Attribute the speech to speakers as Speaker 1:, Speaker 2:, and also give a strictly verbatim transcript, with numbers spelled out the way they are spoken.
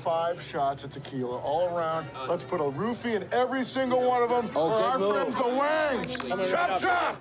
Speaker 1: five shots of tequila all around. Let's put a roofie in every single one of them for
Speaker 2: Okay,
Speaker 1: our
Speaker 2: move.
Speaker 1: friends, the Wangs. Chop, chop!